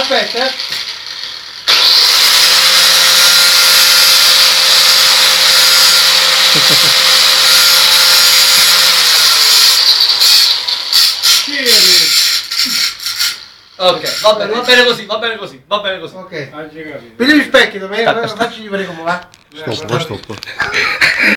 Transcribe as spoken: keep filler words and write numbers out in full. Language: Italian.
Aspetta, eh. Ok, va bene, va bene così, va bene così, va bene così. Ok. Per gli specchi, dove facci vedere come va. Stop, stop.